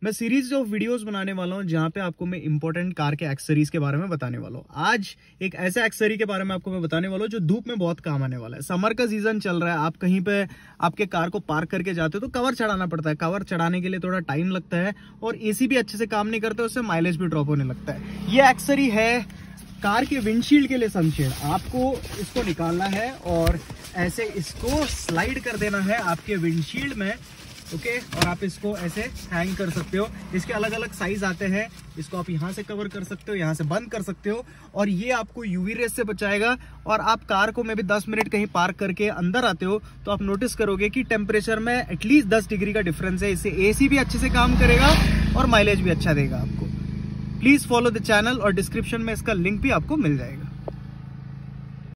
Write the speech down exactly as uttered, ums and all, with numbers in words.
मैं series of videos बनाने वाला हूं जहां पे आपको मैं इंपॉर्टेंट कार के एक्सेसरीज के बारे में बताने वाला हूं। आज एक ऐसे एक्सेसरी के बारे में आपको मैं बताने वाला हूं जो धूप में बहुत काम आने वाला है। समर का सीजन चल रहा है, आप कहीं पे आपके कार को पार्क करके जाते हो तो कवर चढ़ाना पड़ता है। कवर चढ़ाने के लिए थोड़ा टाइम लगता है और एसी भी अच्छे से काम नहीं करता, उससे माइलेज भी ड्रॉप होने लगता है। ये एक्सेसरी है कार के विंडशील्ड के लिए सनशेड। आपको इसको निकालना है और ऐसे इसको स्लाइड कर देना है आपके विंडशील्ड में, ओके। और आप इसको ऐसे हैंग कर सकते हो। इसके अलग अलग साइज आते हैं, इसको आप यहाँ से कवर कर सकते हो, यहाँ से बंद कर सकते हो और ये आपको यूवी रेस से बचाएगा। और आप कार को में भी दस मिनट कहीं पार्क करके अंदर आते हो तो आप नोटिस करोगे कि टेम्परेचर में एटलीस्ट दस डिग्री का डिफरेंस है। इससे एसी भी अच्छे से काम करेगा और माइलेज भी अच्छा देगा आपको। प्लीज फॉलो द चैनल और डिस्क्रिप्शन में इसका लिंक भी आपको मिल जाएगा।